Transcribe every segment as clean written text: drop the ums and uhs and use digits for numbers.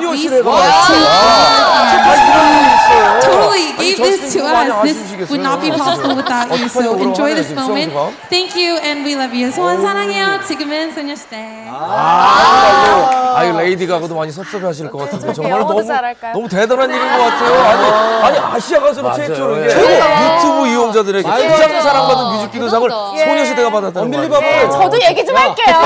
Totally gave this to us. This would not be possible without you. So enjoy this moment. Thank you and we love you. 소원 사랑해요. 지금은 소녀시대. 아이 레이디 가가도 많이 섭섭해하실 것 같은데 정말 너무 대단한 일인 것 같아요. 아니 아시아 가수로 최초로 유튜브 이용자들에게 가장 사랑받는 뮤직비디오상을 소녀시대가 받았다는 거예요. 네, 저도 얘기 좀 할게요.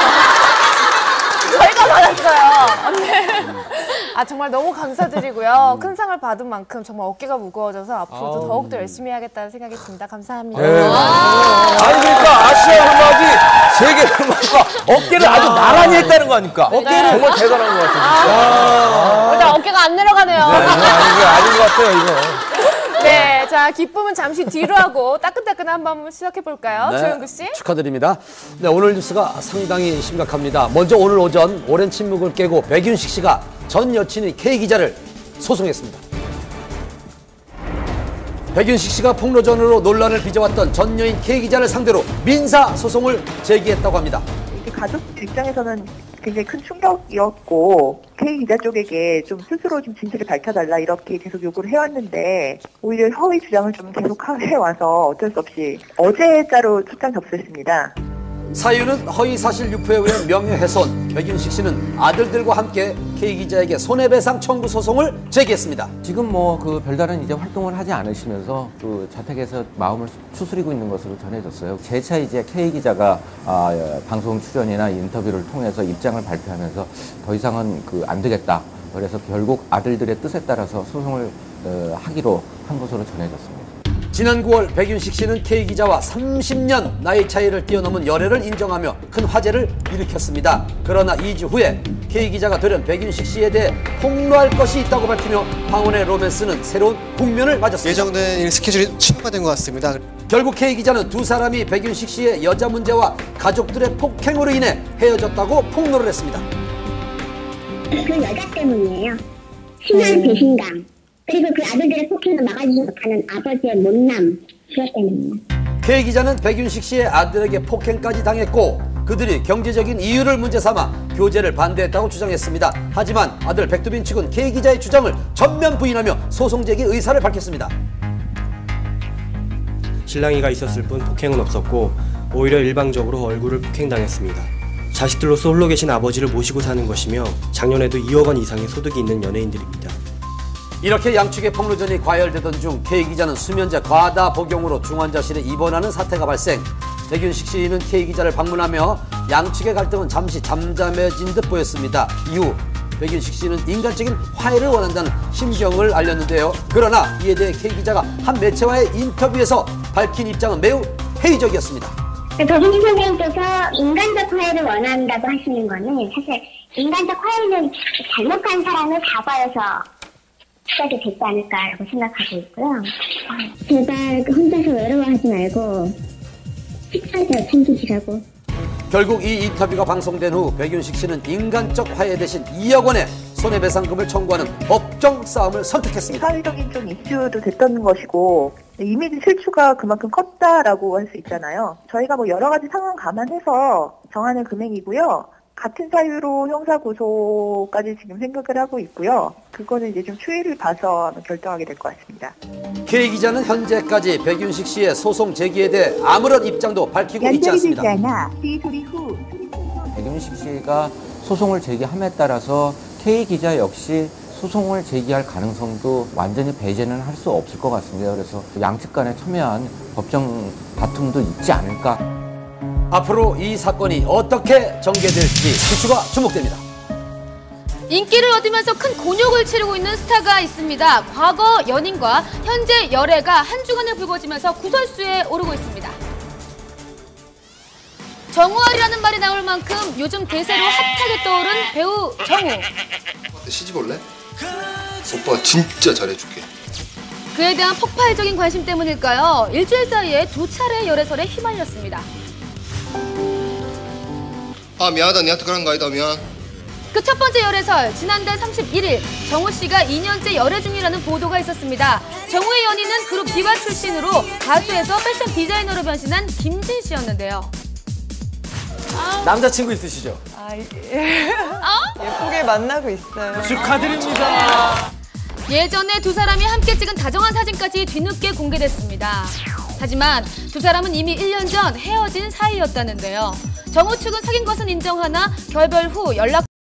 저희가 받았어요. 네. 정말 너무 감사드리고요. 큰 상을 받은 만큼 정말 어깨가 무거워져서 앞으로도 더욱더 열심히 해야겠다는 생각이 듭니다. 감사합니다. 아니 그러니까 아시아 음악이 세계 음악과 어깨를 아주 나란히 했다는 거 아닙니까? 어깨를 정말 대단한 것 같아요. 일단 어깨가 안 내려가네요. 아닌 것 같아요 이거. 네, 자 기쁨은 잠시 뒤로 하고 따끈따끈한 밤을 시작해 볼까요, 조영구 씨? 축하드립니다. 네, 오늘 뉴스가 상당히 심각합니다. 먼저 오늘 오전 오랜 침묵을 깨고 백윤식 씨가 전 여친인 K 기자를 소송했습니다. 백윤식 씨가 폭로전으로 논란을 빚어왔던 전 여인 K 기자를 상대로 민사 소송을 제기했다고 합니다. 가족 입장에서는 굉장히 큰 충격이었고 K 기자 쪽에게 좀 스스로 좀 진실을 밝혀달라 이렇게 계속 요구를 해왔는데 오히려 허위 주장을 좀 계속 해와서 어쩔 수 없이 어제자로 출장 접수했습니다. 사유는 허위사실 유포에 의한 명예훼손. 백윤식 씨는 아들들과 함께 K 기자에게 손해배상 청구 소송을 제기했습니다. 지금 그 별다른 이제 활동을 하지 않으시면서 그 자택에서 마음을 추스리고 있는 것으로 전해졌어요. 재차 이제 K 기자가 방송 출연이나 인터뷰를 통해서 입장을 발표하면서 더 이상은 안 되겠다. 그래서 결국 아들들의 뜻에 따라서 소송을 하기로 한 것으로 전해졌습니다. 지난 9월 백윤식 씨는 K 기자와 30년 나이 차이를 뛰어넘은 열애를 인정하며 큰 화제를 일으켰습니다. 그러나 2주 후에 K 기자가 돌연 백윤식 씨에 대해 폭로할 것이 있다고 밝히며 황혼의 로맨스는 새로운 국면을 맞았습니다. 예정된 일 스케줄이 취소가 된 것 같습니다. 결국 K 기자는 두 사람이 백윤식 씨의 여자 문제와 가족들의 폭행으로 인해 헤어졌다고 폭로를 했습니다. 그 여자 때문이에요. 심한 배신감. 그리고 그 아들들의 폭행을 막아주지 못하는 아버지의 못남, 그것 때문입니다. K 기자는 백윤식 씨의 아들에게 폭행까지 당했고 그들이 경제적인 이유를 문제 삼아 교제를 반대했다고 주장했습니다. 하지만 아들 백두빈 측은 K 기자의 주장을 전면 부인하며 소송 제기 의사를 밝혔습니다. 신랑이가 있었을 뿐 폭행은 없었고 오히려 일방적으로 얼굴을 폭행당했습니다. 자식들로서 홀로 계신 아버지를 모시고 사는 것이며 작년에도 2억 원 이상의 소득이 있는 연예인들입니다. 이렇게 양측의 폭로전이 과열되던 중 K 기자는 수면제 과다 복용으로 중환자실에 입원하는 사태가 발생. 백윤식 씨는 K 기자를 방문하며 양측의 갈등은 잠시 잠잠해진 듯 보였습니다. 이후 백윤식 씨는 인간적인 화해를 원한다는 심정을 알렸는데요. 그러나 이에 대해 K 기자가 한 매체와의 인터뷰에서 밝힌 입장은 매우 회의적이었습니다. 백윤식 선생님께서 인간적 화해를 원한다고 하시는 거는 사실 인간적 화해는 잘못한 사람을 사과해서 시작이 됐지 않을까라고 생각하고 있고요. 제발 혼자서 외로워하지 말고 식사 잘 챙기시라고. 결국 이 인터뷰가 방송된 후 백윤식 씨는 인간적 화해 대신 2억 원의 손해배상금을 청구하는 법정 싸움을 선택했습니다. 사회적인 좀 이슈도 됐던 것이고 이미지 실추가 그만큼 컸다라고 할 수 있잖아요. 저희가 여러 가지 상황 감안해서 정하는 금액이고요. 같은 사유로 형사고소까지 지금 생각을 하고 있고요. 그거는 이제 좀 추이를 봐서 결정하게 될 것 같습니다. K 기자는 현재까지 백윤식 씨의 소송 제기에 대해 아무런 입장도 밝히고 있지 않습니다. 백윤식 씨가 소송을 제기함에 따라서 K 기자 역시 소송을 제기할 가능성도 완전히 배제는 할 수 없을 것 같습니다. 그래서 양측 간에 첨예한 법정 다툼도 있지 않을까. 앞으로 이 사건이 어떻게 전개될지 기추가 주목됩니다. 인기를 얻으면서 큰 곤욕을 치르고 있는 스타가 있습니다. 과거 연인과 현재 열애가 한 주간에 불거지면서 구설수에 오르고 있습니다. 정우알이라는 말이 나올 만큼 요즘 대세로 핫하게 떠오른 배우 정우. 시집 올래? 오빠가 진짜 잘해줄게. 그에 대한 폭발적인 관심 때문일까요? 일주일 사이에 2차례 열애설에 휘말렸습니다. 미안하다. 니한테 그런 거 아니다. 미안. 그 첫 번째 열애설, 지난달 31일 정우 씨가 2년째 열애 중이라는 보도가 있었습니다. 정우의 연인은 그룹 디바 출신으로 가수에서 패션 디자이너로 변신한 김진 씨였는데요. 남자친구 있으시죠? 예쁘게 만나고 있어요. 축하드립니다. 예전에 두 사람이 함께 찍은 다정한 사진까지 뒤늦게 공개됐습니다. 하지만 두 사람은 이미 1년 전 헤어진 사이였다는데요. 정우 측은 사귄 것은 인정하나 결별 후 연락